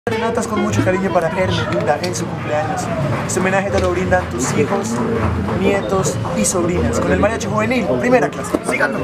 Serenatas con mucho cariño para Hermelinda en su cumpleaños. Este homenaje te lo brindan tus hijos, nietos y sobrinas con el mariachi juvenil, primera clase. ¡Síganos!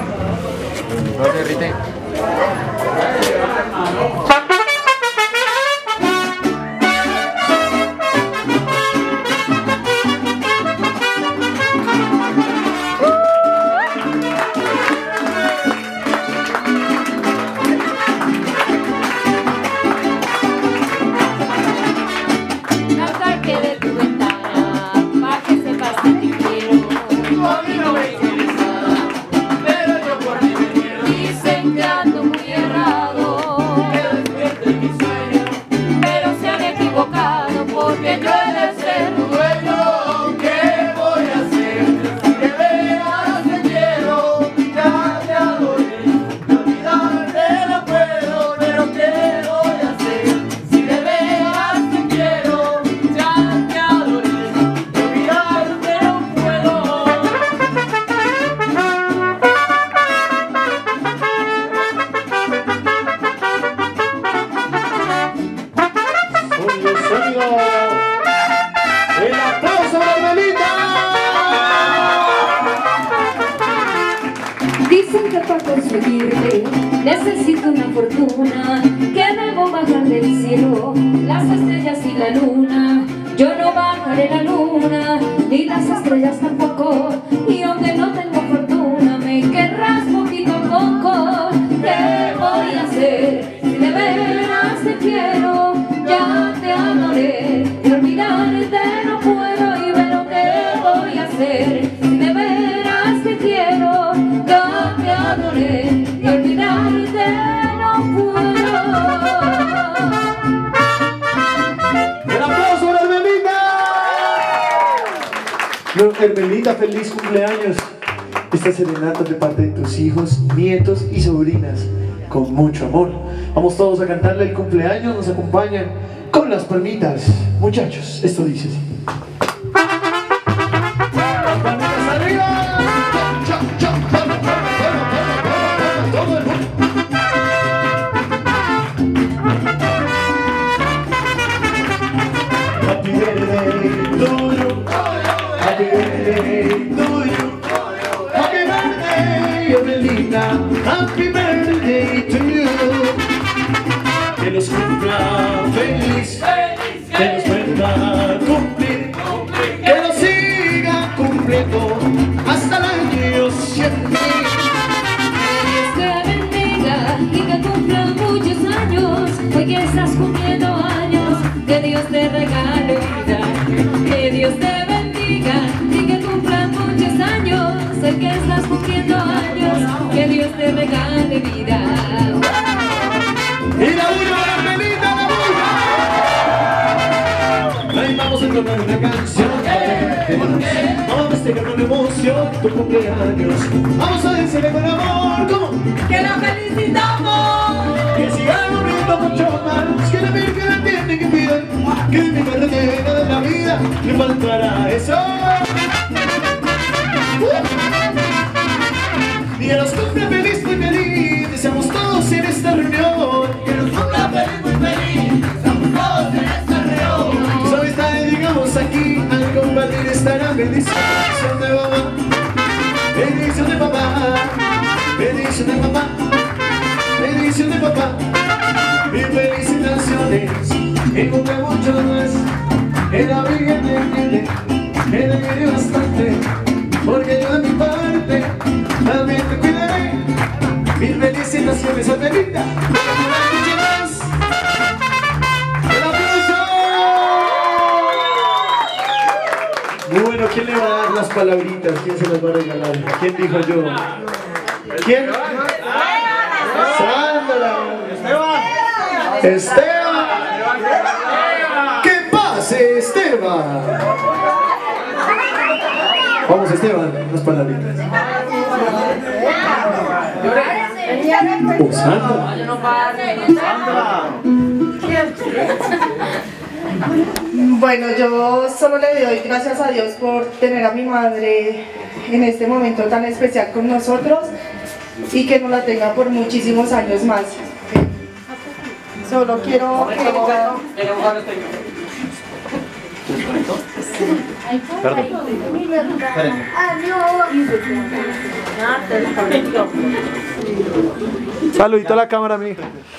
¡El aplauso a Hermelinda! Dicen que para conseguirte necesito una fortuna, que debo bajar del cielo las estrellas y la luna. Yo no bajaré la luna, ni las estrellas tampoco, y aunque no tengo fortuna, me querrás poquito a poco. ¿Qué voy a hacer si de veras te quiero? Ya te adoré, y olvidarte no puedo, y ve lo que voy a hacer si de veras te quiero. Ya te adoré, y olvidarte no puedo. ¡El aplauso a Hermelinda! Hermelinda, feliz cumpleaños. Esta serenata de parte de tus hijos, nietos y sobrinas, con mucho amor. Vamos todos a cantarle el cumpleaños, nos acompañan con las palmitas. Muchachos, esto dice así. ¡Las palmitas arriba! ¡Todo el mundo! Happy birthday to you. Happy birthday to you. Happy birthday, Hermelinda. Happy birthday to you. Que los cumpla feliz, que los pueda cumplir, que los siga cumpliendo hasta el año 100.000. Que Dios te bendiga y que cumpla muchos años, hoy que estás cumpliendo años, que Dios te regale vida. Que Dios te bendiga y que cumpla muchos años, hoy que estás cumpliendo años, que Dios te regale vida. Y la una, Hermelinda, la una. Ahí vamos a entonar una canción vamos a festejar con emoción tu cumpleaños. Vamos a decirle con amor, ¿cómo? ¡Que la felicitamos! Que sigan viendo mucho más, que la Virgen la atiende, que pidan, que mi madre tenga de la vida, le faltará eso. Y a los cumpleaños feliz, muy feliz, deseamos todos en esta reunión. Que nos cumpla feliz, muy feliz, deseamos todos en esta reunión. Solo está, digamos aquí, al compartir esta gran bendición de mamá, bendición de papá, bendición de mamá, bendición de papá. Y felicitaciones, y cumple mucho más, en la Virgen te entiende, que te quiere bastante, porque yo de mi parte también te cuidaré. Mil felicitaciones, Hermelinda. Mucho más. ¡El aplauso! Bueno, ¿quién le va a dar las palabritas? ¿Quién se las va a regalar? ¿Quién dijo yo? ¿Quién? Sandra. Esteban. ¡Que pase, Esteban! Vamos, Esteban, unas palabritas. Oh, Sandra. Bueno, yo solo le doy gracias a Dios por tener a mi madre en este momento tan especial con nosotros y que nos la tenga por muchísimos años más. Solo quiero que ella... Saludito a la cámara, mi.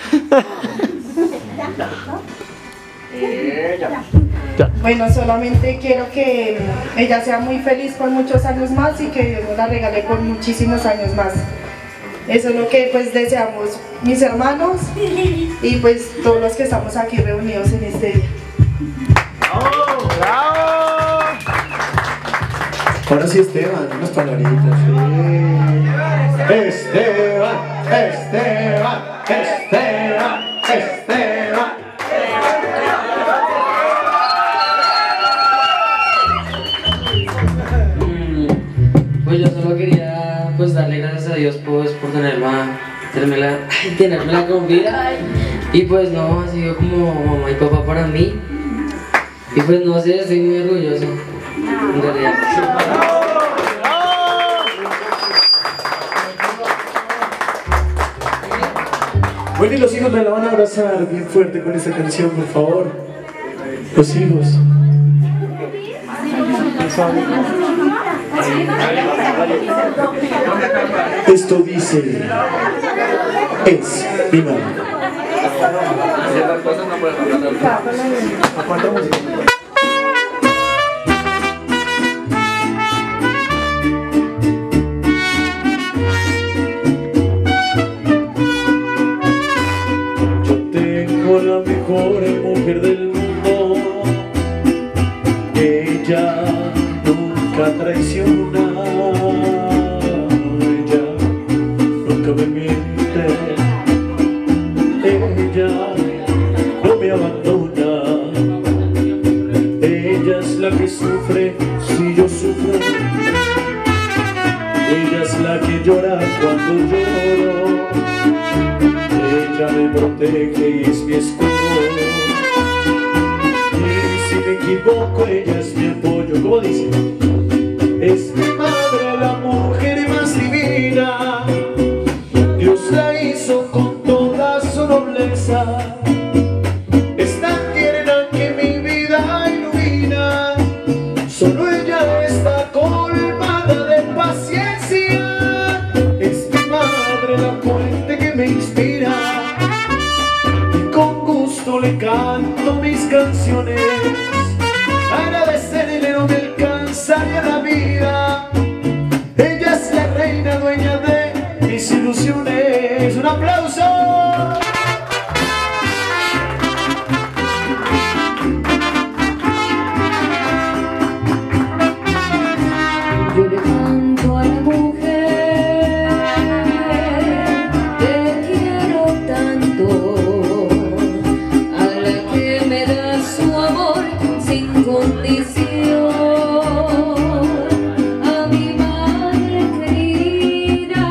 Bueno, solamente quiero que ella sea muy feliz por muchos años más y que Dios nos la regale por muchísimos años más. Eso es lo que pues deseamos mis hermanos y pues todos los que estamos aquí reunidos en este día. ¡Bravo! ¡Bravo! Ahora sí, Esteban, unas palabritas. Esteban, Esteban, Esteban, Esteban. Pues yo solo quería pues darle gracias a Dios pues, por tenerme con vida. Y pues no, ha sido como mamá y papá para mí. Y pues no sé, estoy muy orgulloso. En realidad. Bueno, y los hijos me la van a abrazar bien fuerte con esta canción, por favor. Los hijos. Esto dice, es mi madre. Yo tengo la mejor mujer del mundo. Ella nunca traiciona, ella nunca me miente, ella no me abandona, ella es la que sufre si yo sufro, ella es la que llora cuando lloro, ella me protege y es mi escudo. Si me equivoco, ella es mi apoyo. ¿Cómo dice? Es mi madre, la mujer más divina. Dios la hizo con toda su nobleza. Es tan tierna que mi vida ilumina. Solo ella está colmada de paciencia. Es mi madre, la fuente que me inspira. Y con gusto le canto mis canciones. Agradecerle no me alcanzaría la vida. Ella es la reina dueña de mis ilusiones. ¡Un aplauso! Yo le canto a la mujer, te quiero tanto, a la que me da su amor sin condición, a mi madre querida.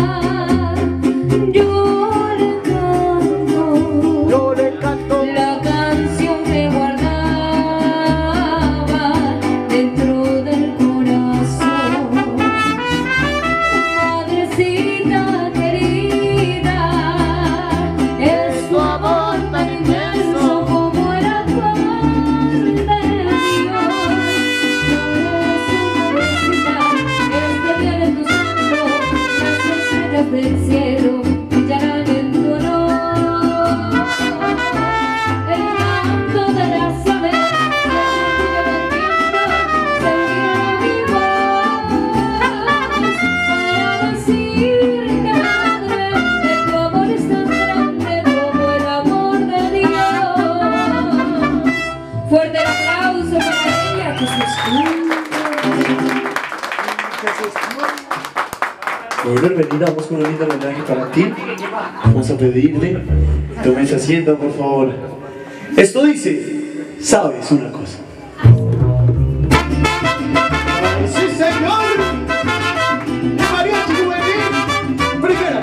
Yo le canto la canción que guardaba dentro del corazón. Madrecita querida, es tu amor tan inmenso como el amor de Dios. Este día en tus manos, las estrellas del cielo brillarán en tu honor. El canto de las aves, seguirá mi voz para decirte, madre, que tu amor es tan grande como el amor de Dios. Fuerte el aplauso para ella que se escucha. Bueno, venir, vamos con un lindo homenaje para ti. Vamos a pedirle, tomes asiento, por favor. Esto dice, sabes una cosa. ¡Ay, sí, señor! ¡El mariachi juvenil! ¡Primera!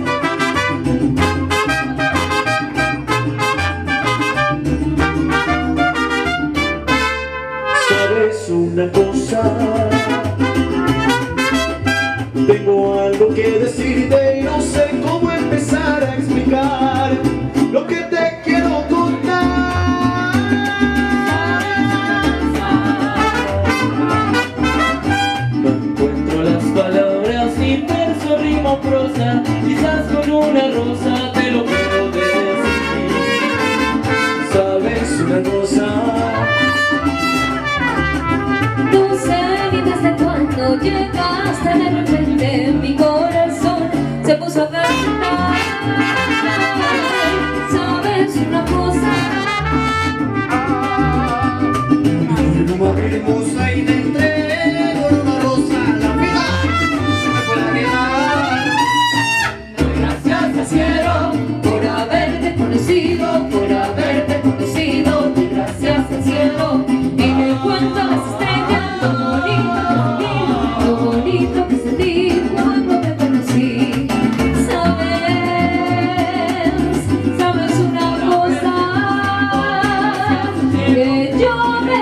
¿Sabes una cosa? Tengo algo que decirte y no sé cómo empezar a explicar lo que te quiero.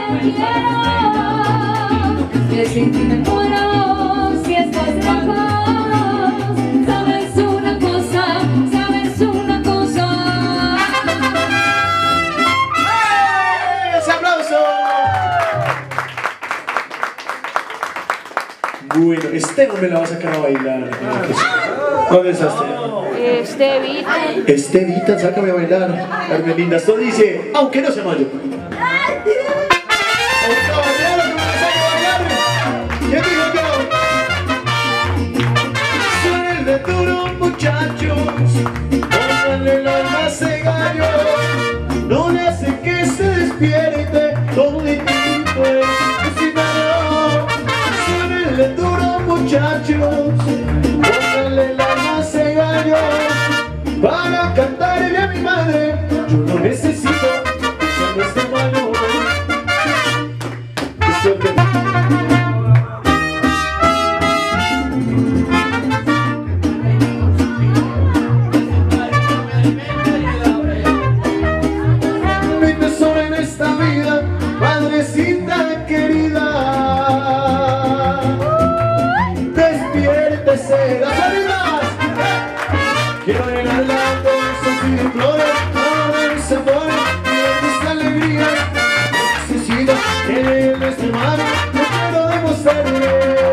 quiero, que sin ti me muero si estás lejos. ¿Sabes una cosa? ¿Sabes una cosa? ¡Ese aplauso! Bueno, no me la va a sacar a bailar. ¿Dónde está Estevita, sácame a bailar. Hermelinda, esto dice, aunque no se mayo. ¿Quién dijo yo? Suénenle duro, muchachos, pónganle el alma a ese gallo, no le hace que se despierte, todo distinto es cocinado. Suénenle duro, muchachos, pónganle el alma a ese gallo, para cantarle a mi madre, yo no necesito que no esté malo. Mi tesoro en esta vida, madrecita querida, despiértese, las salidas. Quiero llegar dando besos y de flores, ahora mis amores, mis alegrías, necesito que en nuestra mano no quiero demostrarle.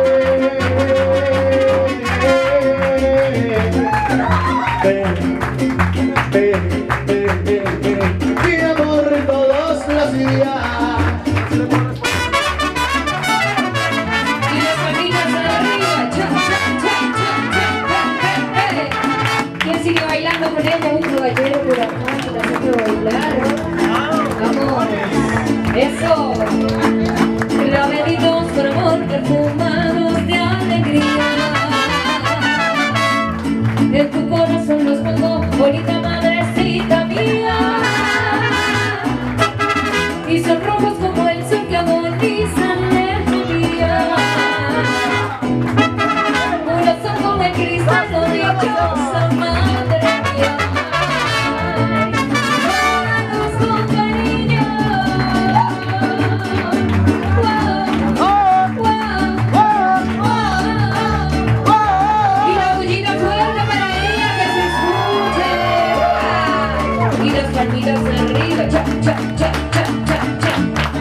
Mi amor en todos los días. Y las patitas arriba, cha, cha, cha, cha, cha, ¿quién sigue bailando con ella? Un caballero por acá que la hace bailar. Vamos, eso. Clavaditos por amor, perfumados de alegría. En tu corazón los pongo, bonita madrecita mía. Y son rojos como el sol que agoniza en lejanía. Puros son como el cristal, no dichosa madre mía. Háganos con cariño. Y la bullita fuerte para ella que se escuche. Y las palmitas arriba, cha, cha, cha, cha, cha, cha.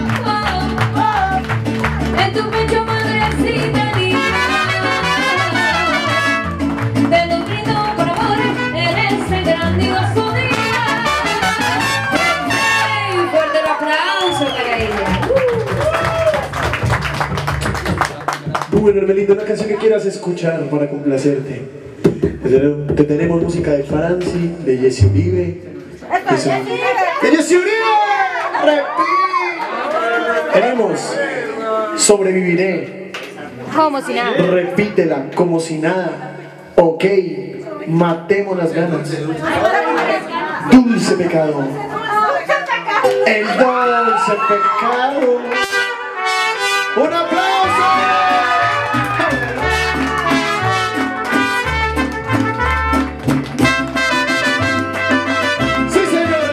En tu pecho, madrecita linda, te lo brindo por amor en ese grandioso día. ¡Hey! Un fuerte aplauso para ella. Bueno, Hermelinda, una canción que quieras escuchar para complacerte. Te tenemos música de Franci, de Jesse Uribe. ¡De Jesse Uribe! ¡Repite! Tenemos Sobreviviré. Como si nada. Repítela, como si nada. Ok, matemos las ganas. Dulce pecado. El dulce pecado. ¡Un aplauso! ¡Sí, señor!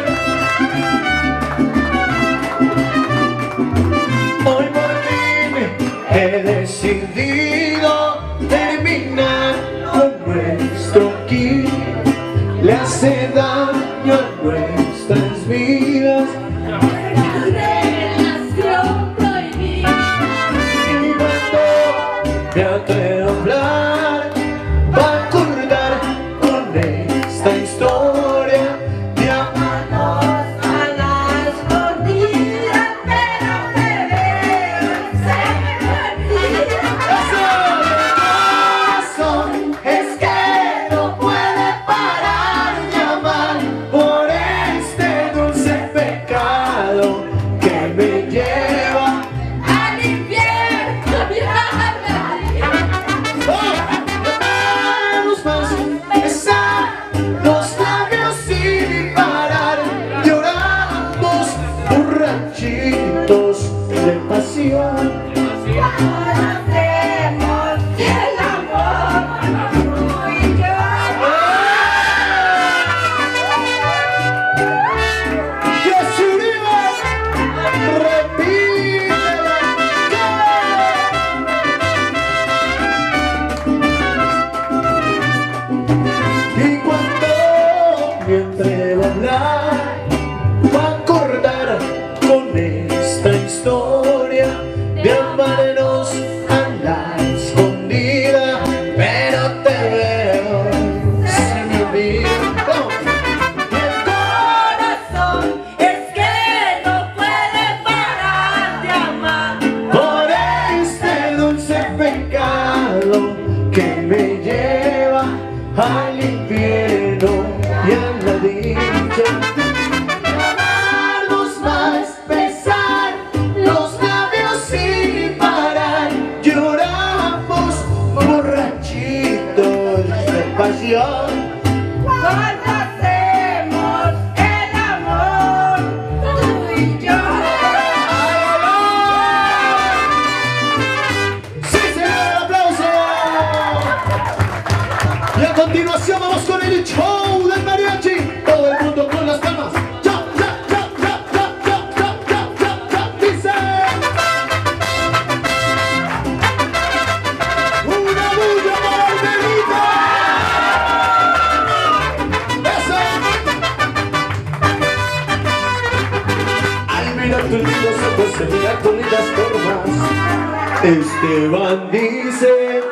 Hoy por fin he decidido terminar con nuestro kit. Le hace daño a nuestras vidas. Me atrevo a hablar, va a acordar con esta historia de amarnos a las mordidas, pero te veo se me olvida. Eso es que no puede parar de amar. mirar tus lindos ojos, se mirar tus lindas formas. Esteban dice...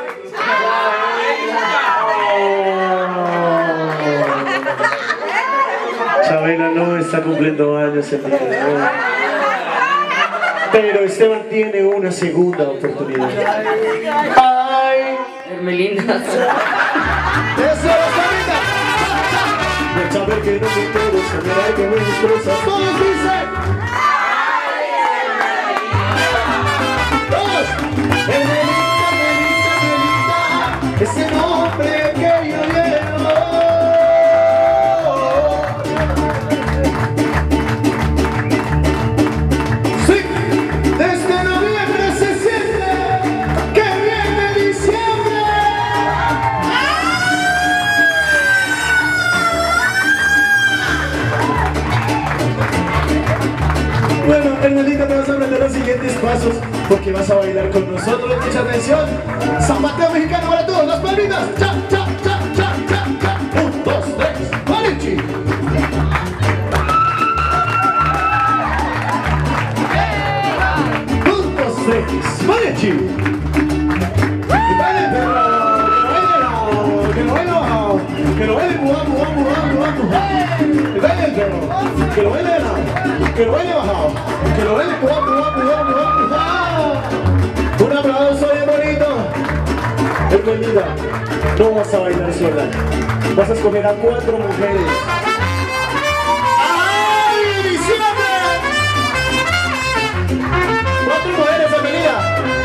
Chabela no está cumpliendo años el día de hoy. Pero Esteban tiene una segunda oportunidad. ¡Ay! Hermelinda. ¡Eso, Estamita! De saber que no me interesa, mirar que me destroza. Todos dicen. Todos. Hermelita, Hermelita, ese nombre que yo llevo. Sí, desde noviembre se siente que viene diciembre. Bueno, Hermelita, te vas a aprender los siguientes pasos porque vas a bailar con nosotros. Mucha atención. Zapateo mexicano para todos, las palmitas. Cha, cha, cha, cha, cha, cha. 1, 2, 3, mariachi. 1, 2, 3, mariachi. Y baile, perro. Que lo baile, que lo baile, bajado. Y baile, perro. Que lo baile, que lo baile bajado. Que lo baile, bajado. Un aplauso bien bonito. Hermelita, no vas a bailar sola. Vas a escoger a 4 mujeres. ¡Ay, diciembre! 4 mujeres, Hermelita.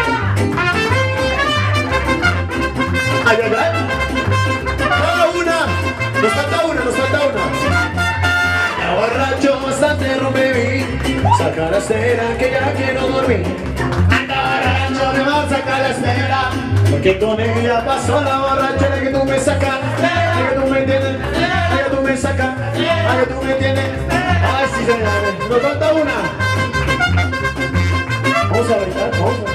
¡Ay, ay, ay! ¡Cada una! Nos falta una. Ya borracho bastante rompí. Saca la cera que ya quiero dormir. Anda borracho, me va a sacar la cera. Porque con ella pasó la borrachera que tú me sacas. Que tú me entiendes. Que tú me sacas. Que tú me entiendes. Ay, sí, señores. Nos falta una. Vamos a bailar, vamos a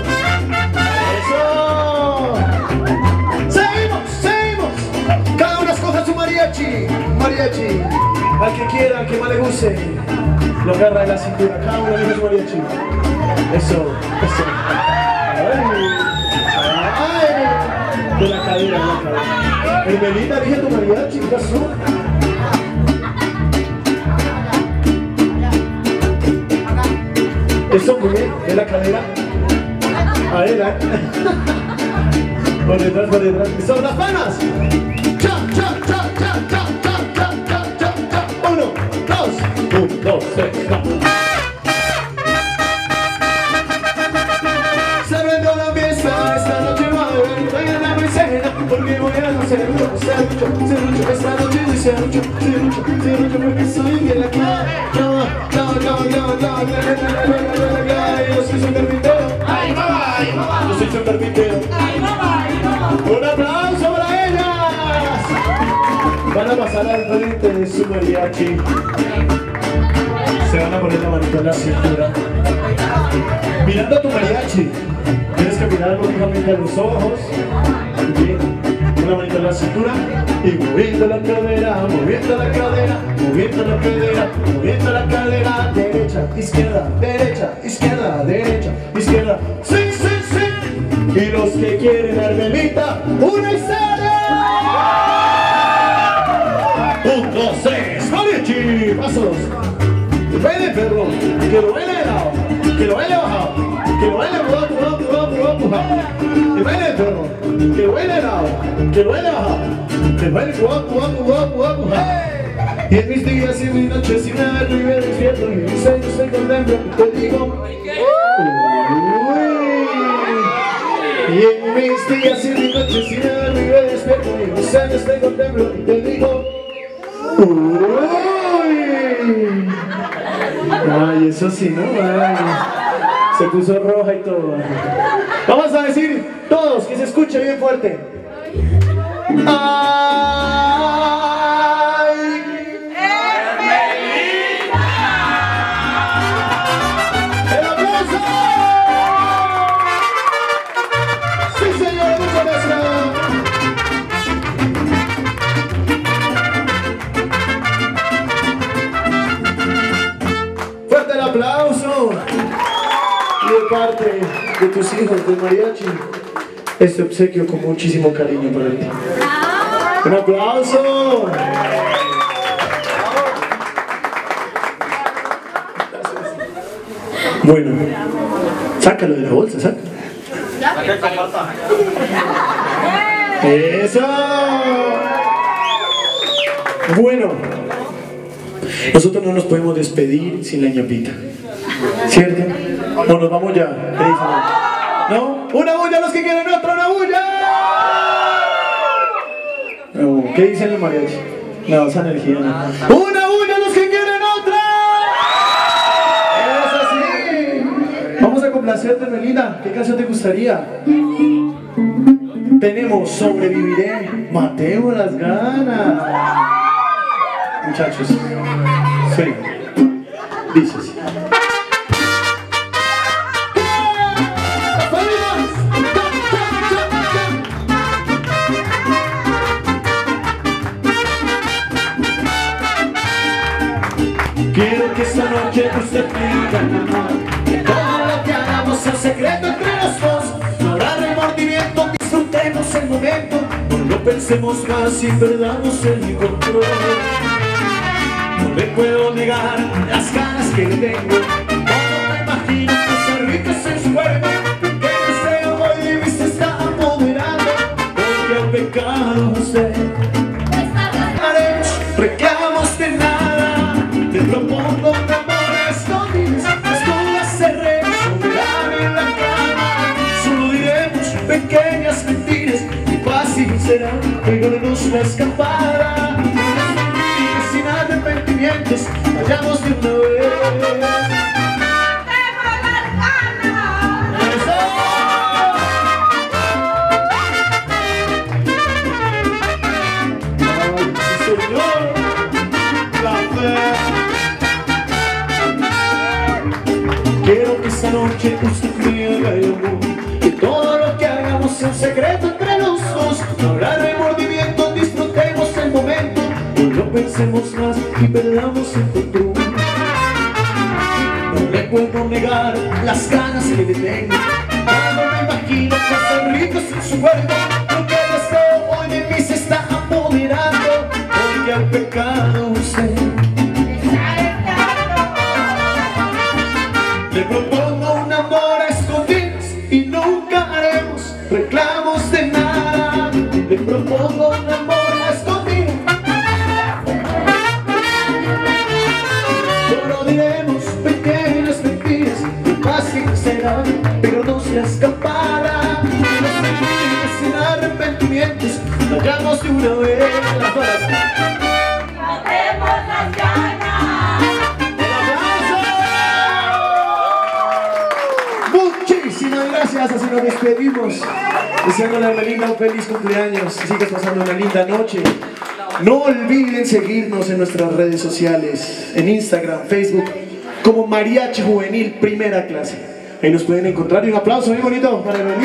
bailar. ¡Eso! ¡Seguimos! Cada uno escoja su mariachi. Al que quiera, al que más le guste. Lo agarra de la cintura, cada uno elige su mariachi. Eso. Ay, de la cadera, Hermelita, elige tu mariachi, ¿qué pasó? Eso, muy bien, de la cadera. Adelante. Por detrás. Son las palmas. Cha. 1, 2, 3, vamos. Se prendió la fiesta, esta noche va a haber la mesera, porque voy a hacer mucho. Esta noche sí se mucho, porque soy de la clave. Yo soy su carpintero. Yo soy su carpintero. Un aplauso para ellas. Van a pasar al frente de su mariachi. Se van a poner la manito en la cintura. Mirando a tu mariachi, tienes que mirar lógicamente a los ojos. Bien. Una manito en la cintura y moviendo la cadera, moviendo la cadera, derecha, izquierda, izquierda. Sí. Y los que quieren Hermelita, una y serie. 1, 2, 3, mariachi, pasos. Baile, perro, que lo baile de lado, que lo baile bajado, que lo baile empujado. Que baile, perro, que lo baile de lado, que lo baile bajado, que lo baile empujado. Y en mis días y en mis noches sin nada y me despierto y en mis sueños te contemplo y te digo y en mis días y en mis noches sin nada y me despierto y en mis sueños te contemplo y te digo ay, eso sí, ¿no? Ay, se puso roja y todo. Vamos a decir todos, que se escuche bien fuerte. ¡Ay! ¡Hermelita! ¡El aplauso! ¡Sí, señor! ¡Muchas gracias! Fuerte el aplauso. Y de parte de tus hijos del mariachi, este obsequio con muchísimo cariño para ti. ¡Un aplauso! Bueno, sácalo de la bolsa, sácalo. ¡Eso! Bueno, nosotros no nos podemos despedir sin la ñapita, ¿cierto? ¿O nos vamos ya? ¿Qué dicen? ¿No? ¡Una bulla los que quieren otra! ¡Una bulla! No, ¿qué dicen los mariachis? No, esa energía no. ¡Una bulla los que quieren otra! ¡Es así! Vamos a complacerte, Melinda. ¿Qué canción te gustaría? Tenemos Sobreviviré. Matemos las ganas. Muchachos, suena. Dice así. Quiero que esta noche usted diga que todo lo que hagamos es secreto entre los dos. No habrá remordimiento, disfrutemos el momento. No pensemos más y perdamos el control. No le puedo negar las ganas que le tengo. Todo me imagino cosas ricas en su cuerpo. Que el deseo hoy de mí se está apoderando. Porque al pecado usted haremos reclamos de nada. Te propongo un amor a escondidas. Las cosas cerremos, soledad en la cama. Solo diremos pequeñas mentiras. Y fácil será pegarnos la escapada. Y sin arrepentimientos vayamos de una vez. Quiero que esta noche usted me haga el amor. Que todo lo que hagamos sea un secreto entre los dos. No habrá remordimiento, disfrutemos el momento. No pensemos más y perdamos el control. No le puedo negar las ganas que le tengo. Cuando me imagino cosas ricas en su cuerpo. Porque el deseo hoy de mí se está apoderando. Porque al pecado usted le propongo un amor a escondidas y nunca haremos reclamos de nada. Le propongo un amor a escondidas. Solo diremos pequeñas mentiras. Fácil será, pero no se escapará. Las mentiras sin arrepentimientos. Vayamos de una vez a la palabra. ¡Matemos las ganas! Muchísimas gracias, así nos despedimos. Deseándole a Melinda un feliz cumpleaños. Sigas pasando una linda noche. No olviden seguirnos en nuestras redes sociales, en Instagram, Facebook, como Mariachi Juvenil Primera Clase. Ahí nos pueden encontrar. Y un aplauso muy bonito para Melinda.